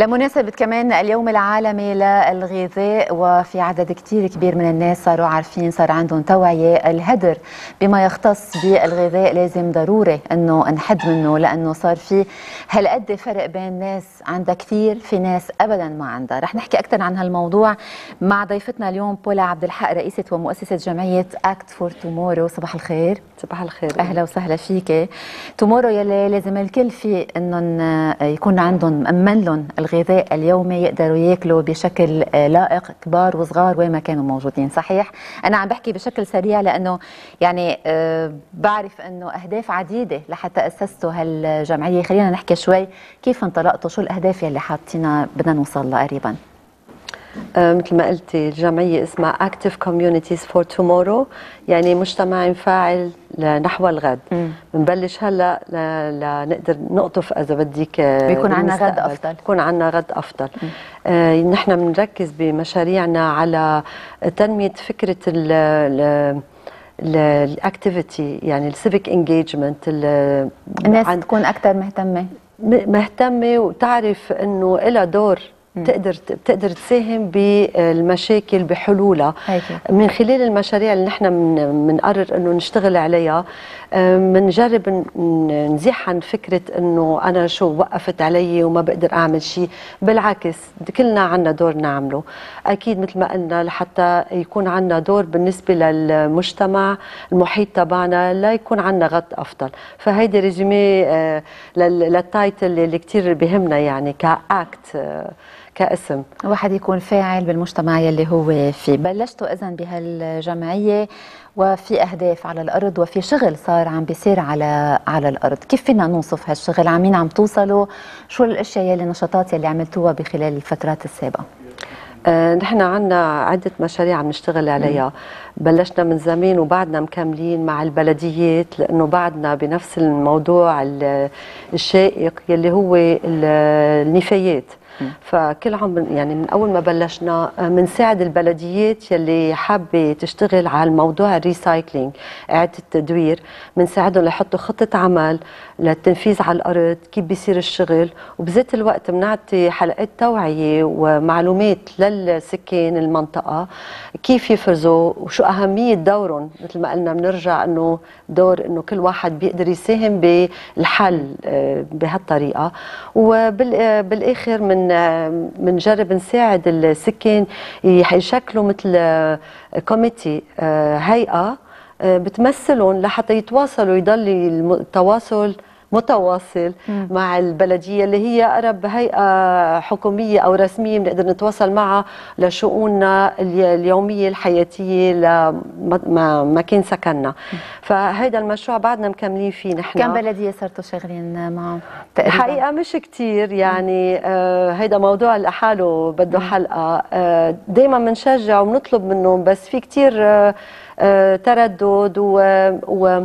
لمناسبة كمان اليوم العالمي للغذاء، وفي عدد كتير كبير من الناس صاروا عارفين، صار عندهم توعية. الهدر بما يختص بالغذاء لازم ضروري انه نحد منه، لانه صار في هالقد فرق بين ناس عندها كثير في ناس ابدا ما عندها. رح نحكي اكثر عن هالموضوع مع ضيفتنا اليوم بولا عبد الحق، رئيسة ومؤسسة جمعية اكت فور تومورو. صباح الخير. صباح الخير. اهلا وسهلا فيك. تومورو يلي لازم الكل في انهم يكون عندهم مأمن لهم الغذاء اليومي، يقدروا ياكلوا بشكل لائق، كبار وصغار وين ما كانوا موجودين. صحيح؟ انا عم بحكي بشكل سريع لانه يعني بعرف انه اهداف عديده لحتى اسستوا هالجمعيه. خلينا نحكي شوي كيف انطلقتوا، شو الاهداف يلي حاطينها بدنا نوصل لها قريبا؟ مثل ما قلتي الجمعية اسمها Active Communities for Tomorrow، يعني مجتمع فاعل نحو الغد. بنبلش هلا لنقدر نقطف اذا بدك بيكون عندنا غد افضل، يكون عندنا غد افضل. نحن بنركز بمشاريعنا على تنمية فكرة الاكتيفيتي، يعني السيفيك انجيجمنت. الناس تكون اكثر مهتمه وتعرف انه لها دور، بتقدر تساهم بالمشاكل بحلولها من خلال المشاريع اللي نحن بنقرر انه نشتغل عليها. بنجرب نزيح عن فكره انه انا شو وقفت علي وما بقدر اعمل شيء، بالعكس كلنا عنا دور نعمله. اكيد مثل ما قلنا لحتى يكون عنا دور بالنسبه للمجتمع المحيط تبعنا لا يكون عنا غد افضل. فهيدي ريزومي للتايتل اللي كثير بهمنا، يعني كاكت كاسم واحد يكون فاعل بالمجتمع يلي هو فيه. بلشتوا اذن بهالجمعيه وفي اهداف على الارض وفي شغل صار عم بيصير على الارض. كيف فينا نوصف هالشغل؟ عمين عم توصلوا؟ شو الاشياء يلي النشاطات يلي عملتوها بخلال الفترات السابقه؟ نحن عنا عدة مشاريع عم نشتغل عليها. بلشنا من زمان وبعدنا مكملين مع البلديات، لأنه بعدنا بنفس الموضوع الشائك يلي هو النفايات. فكل عام يعني من اول ما بلشنا بنساعد البلديات يلي حابه تشتغل على الموضوع الريسايكلينج، اعاده التدوير. بنساعدهم ليحطوا خطه عمل للتنفيذ على الارض، كيف بيصير الشغل، وبذات الوقت بنعطي حلقات توعيه ومعلومات للسكان المنطقه كيف يفرزوا وشو اهميه دورهم. مثل ما قلنا بنرجع انه دور انه كل واحد بيقدر يساهم بالحل بهالطريقه. وبالاخر بنجرب نساعد السكان يشكلوا مثل كوميتي، هيئه بتمثلهم لحتى يتواصلوا، يضل التواصل متواصل مع البلديه اللي هي اقرب هيئه حكوميه او رسميه بنقدر نتواصل معها لشؤوننا اليوميه الحياتيه لمكان سكننا. فهذا المشروع بعدنا مكملين فيه. نحن كم بلديه صرتوا شغالين معه تقريبا؟ الحقيقه مش كثير، يعني هيدا موضوع لحاله بده حلقه. دائما بنشجع وبنطلب منهم، بس في كثير تردد و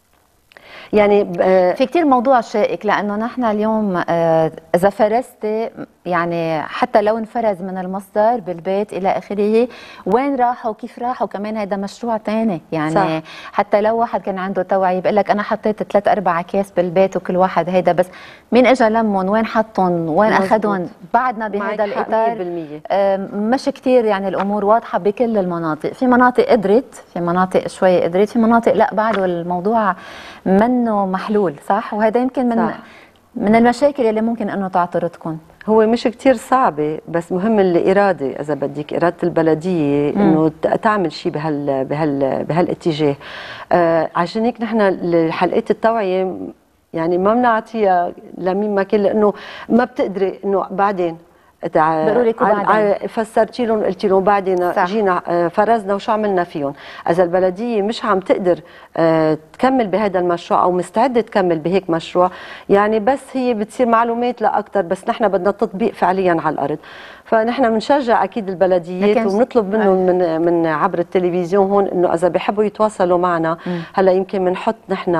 يعني في كتير موضوع شائك، لأنه نحن اليوم إذا فرزتي يعني حتى لو انفرز من المصدر بالبيت إلى آخره، وين راحوا وكيف راحوا كمان هذا مشروع تاني. يعني صح. حتى لو واحد كان عنده توعية بيقول لك أنا حطيت 3-4 أكياس بالبيت وكل واحد هيدا، بس مين إجا لمهم؟ وين حطهم؟ وين أخذهم؟ بعدنا بهذا الإطار مش كتير يعني الأمور واضحة بكل المناطق. في مناطق قدرت، في مناطق شوي قدرت، في مناطق لا بعده الموضوع منه محلول. صح؟ وهذا يمكن من المشاكل اللي ممكن انه تعترضكم. هو مش كتير صعبة، بس مهم الإرادة، إذا بدك إرادة البلدية إنه تعمل شيء بهالاتجاه. عشان هيك نحن حلقات التوعية يعني ما بنعطيها لمين ما كان، لأنه ما بتقدري إنه بعدين بقولوا لك وبعدين فسرتي لهم قلتي لهم بعدين صح. جينا فرزنا وشو عملنا فيهم. اذا البلديه مش عم تقدر تكمل بهذا المشروع او مستعده تكمل بهيك مشروع، يعني بس هي بتصير معلومات لا اكثر، بس نحن بدنا تطبيق فعليا على الارض. فنحن بنشجع اكيد البلديات وبنطلب منهم من عبر التلفزيون هون انه اذا بيحبوا يتواصلوا معنا. هلا يمكن بنحط نحن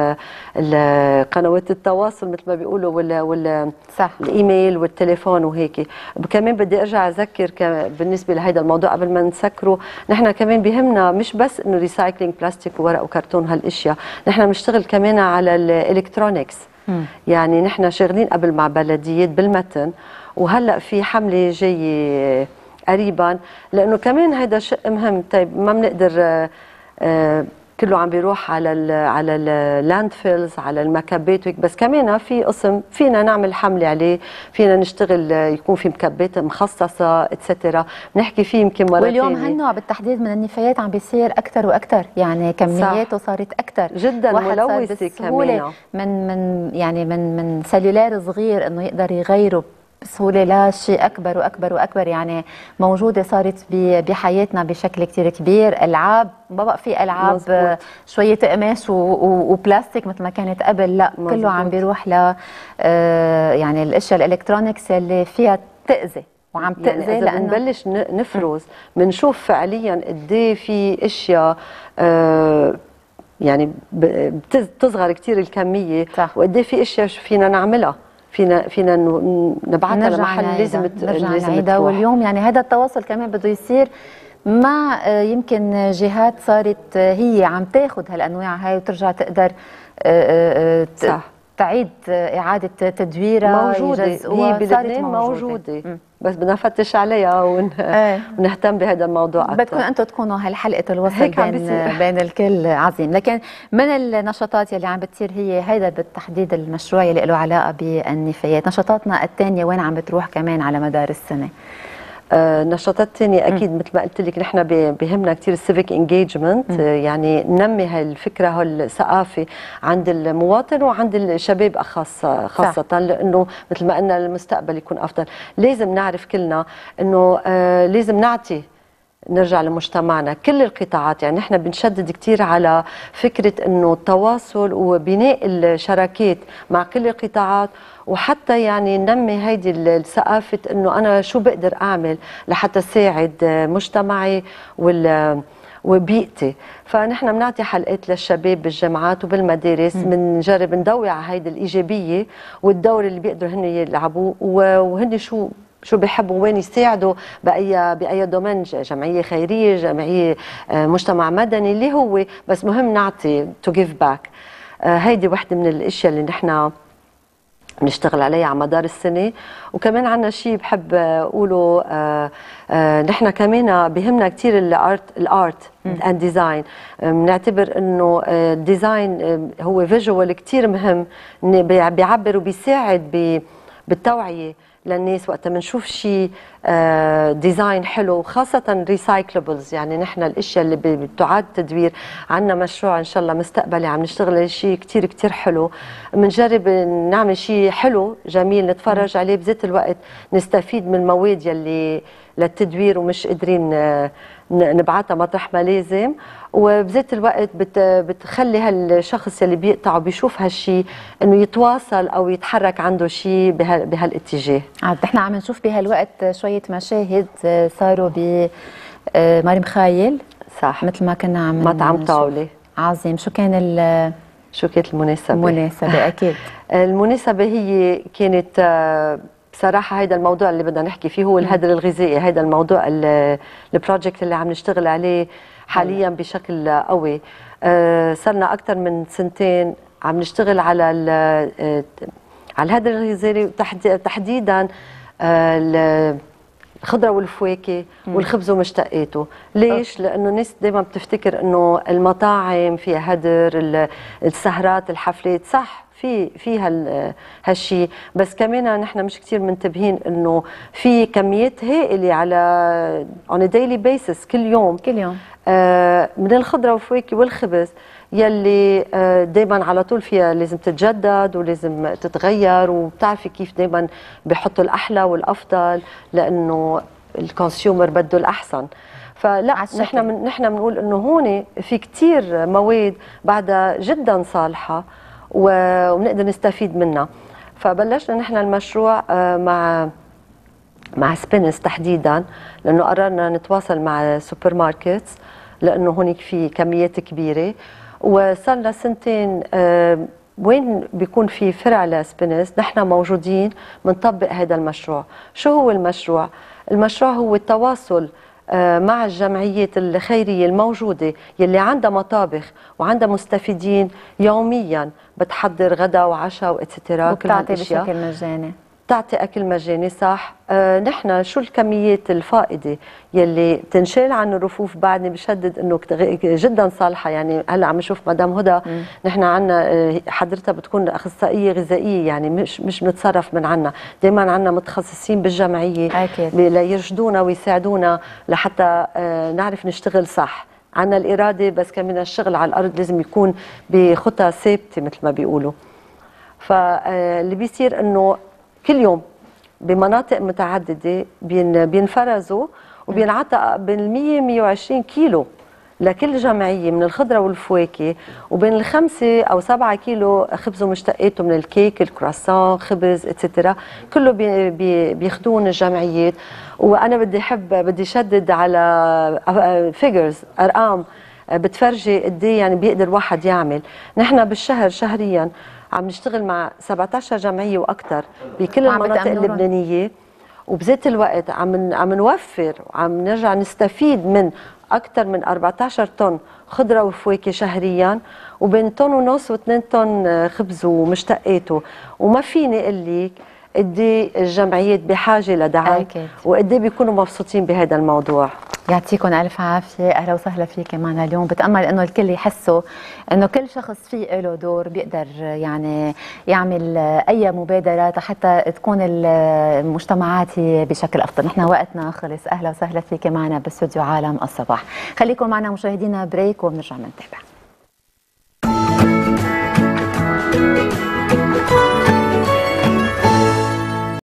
قنوات التواصل مثل ما بيقولوا الايميل والتليفون وهيك. كمان بدي ارجع اذكر بالنسبه لهذا الموضوع قبل ما نسكره، نحن كمان بهمنا مش بس انه ريسايكلينج بلاستيك وورق وكرتون هالاشياء، نحن بنشتغل كمان على الالكترونكس. يعني نحن شغالين قبل مع بلديات بالمتن، وهلا في حمله جايه قريبا، لانه كمان هذا شيء مهم. طيب ما بنقدر كله عم بيروح على على اللاند فيلز، على المكبات وهيك، بس كمان في قسم فينا نعمل حمله عليه، فينا نشتغل يكون في مكبات مخصصه اتسترا، بنحكي فيه يمكن مره واليوم ثانيه. هالنوع بالتحديد من النفايات عم بيصير اكثر واكثر، يعني كمياته صارت اكثر جدا ملوثه كمان، من سلولار صغير انه يقدر يغيره بسهوله لا شيء اكبر واكبر واكبر، يعني موجوده صارت بحياتنا بشكل كثير كبير. العاب ما بقى في العاب مزبوط. شويه قماش وبلاستيك مثل ما كانت قبل، لا مزبوط. كله عم بيروح ل يعني الاشياء الالكترونيكس اللي فيها تاذي وعم تاذي، يعني لانه بنبلش نفرز بنشوف فعليا قد ايه في اشياء يعني بتصغر كثير الكميه، وقد ايه في اشياء فينا نعملها، فينا نبعثها لمحل لازم نعيدها. واليوم يعني هذا التواصل كمان بده يصير مع يمكن جهات صارت هي عم تاخذ هالانواع هاي وترجع تقدر صح. تعيد اعاده تدويرها، موجوده هي بلبنان موجوده. بس بدنا نفتش عليها ونهتم بهذا الموضوع اكثر. بدكم انتم تكونوا هالحلقه الوصل بين الكل. عظيم. لكن من النشاطات يلي عم بتصير هي هيدا بالتحديد المشروع يلي له علاقه بالنفايات، نشاطاتنا الثانيه وين عم بتروح كمان على مدار السنه؟ النشاطات الثانية أكيد مثل ما قلت لك نحن بيهمنا كثير السيفيك انجيجمنت، يعني ننمي هالفكرة هالثقافة عند المواطن وعند الشباب خاصة لأنه مثل ما قلنا المستقبل يكون أفضل. لازم نعرف كلنا أنه لازم نرجع لمجتمعنا كل القطاعات، يعني نحن بنشدد كثير على فكرة أنه التواصل وبناء الشراكات مع كل القطاعات، وحتى يعني ننمي هيدي الثقافة أنه أنا شو بقدر أعمل لحتى ساعد مجتمعي وبيئتي. فنحن بنعطي حلقات للشباب بالجامعات وبالمدارس، بنجرب ندوي على هيدي الإيجابية والدور اللي بيقدروا هن يلعبوه، وهن شو بيحبوا وين يساعدوا بأي دومين، جمعية خيرية، جمعية مجتمع مدني اللي هو، بس مهم نعطي to give back. هيدي وحدة من الاشياء اللي نحن بنشتغل عليها على مدار السنة. وكمان عنا شيء بحب أقوله، نحن كمان بيهمنا كتير الارت اند ديزاين. بنعتبر انه الديزاين هو فيجوال كتير مهم، بيعبر وبيساعد بالتوعية للناس وقت بنشوف شيء ديزاين حلو، خاصة ريسايكلبلز، يعني نحن الاشياء اللي بتعاد تدوير. عندنا مشروع ان شاء الله مستقبلي عم نشتغل على شيء كثير كثير حلو، بنجرب نعمل شيء حلو جميل نتفرج عليه، بذات الوقت نستفيد من المواد يلي للتدوير ومش قادرين نبعتها مطرح ما لازم، وبذات الوقت بتخلي هالشخص اللي بيقطع وبيشوف هالشيء انه يتواصل او يتحرك عنده شيء بهالاتجاه. نحن عم نشوف بهالوقت شويه مشاهد صاروا ب مريم خايل، صح، مثل ما كنا عم مطعم طاوله. عظيم. شو كانت المناسبه؟ اكيد المناسبه هي كانت بصراحة هيدا الموضوع اللي بدنا نحكي فيه هو الهدر الغذائي. هيدا الموضوع البروجكت اللي عم نشتغل عليه حاليا بشكل قوي. صرنا أكثر من 2 سنين عم نشتغل على الهدر الغذائي، تحديدا الخضرة والفواكه والخبز ومشتقاته. ليش؟ لأنه الناس دايما بتفتكر أنه المطاعم فيها هدر، السهرات، الحفلات، صح في هالشيء، بس كمان نحن مش كثير منتبهين انه في كميات هائله على on a daily basis كل يوم من الخضره والفواكه والخبز يلي دائما على طول فيها لازم تتجدد ولازم تتغير، وبتعرفي كيف دائما بحطوا الاحلى والافضل لانه الكونسيومر بده الاحسن. فلا نحن بنقول انه هون في كثير مواد بعدها جدا صالحه وبنقدر نستفيد منها. فبلشنا نحن المشروع مع سبينس تحديدا، لانه قررنا نتواصل مع سوبر ماركتس لانه هونيك في كميات كبيره، وصار لنا 2 سنين وين بيكون في فرع لسبينس نحن موجودين بنطبق هذا المشروع. شو هو المشروع؟ المشروع هو التواصل مع الجمعيات الخيرية الموجودة يلي عندها مطابخ وعندها مستفيدين يوميا، بتحضر غدا وعشاء واتسترا، كل وبتعطي هالاشياء بشكل مجاني. تعطي اكل مجاني، صح. نحن شو الكميات الفائضه يلي تنشال عن الرفوف؟ بعدني بشدد انه جدا صالحه. يعني هلا عم نشوف مدام هدى، نحن عندنا حضرتها بتكون اخصائيه غذائيه، يعني مش بنتصرف من عنا، دائما عندنا متخصصين بالجمعيه أكيد. ليرشدونا ويساعدونا لحتى نعرف نشتغل صح. عندنا الاراده، بس كمان الشغل على الارض لازم يكون بخطى ثابته مثل ما بيقولوا. فاللي بيصير انه كل يوم بمناطق متعددة بينفرزوا وبينعطى بين 100 120 كيلو لكل جمعية من الخضرة والفواكه، وبين 5 أو 7 كيلو خبز ومشتقاته من الكيك، الكرواسون، خبز اتسترا، كله بياخذون الجمعيات. وأنا بدي شدد على فيجرز، أرقام بتفرجي قد ايه يعني بيقدر واحد يعمل. نحن بالشهر شهريا عم نشتغل مع 17 جمعيه واكثر بكل المناطق اللبنانيه، وبذات الوقت عم نوفر وعم نرجع نستفيد من اكثر من 14 طن خضره وفواكه شهريا، وبين طن ونص و2 طن خبز ومشتقاته. وما فيني اقول لك قد ايه الجمعيات بحاجه لدعم، وقد ايه بيكونوا مبسوطين بهذا الموضوع. يعطيكم الف عافيه، اهلا وسهلا فيك معنا اليوم. بتامل انه الكل يحسوا انه كل شخص فيه له دور، بيقدر يعني يعمل اي مبادره حتى تكون المجتمعات بشكل افضل. نحن وقتنا خلص. اهلا وسهلا فيك معنا باستوديو عالم الصباح. خليكم معنا مشاهدينا بريك وبنرجع نتابع.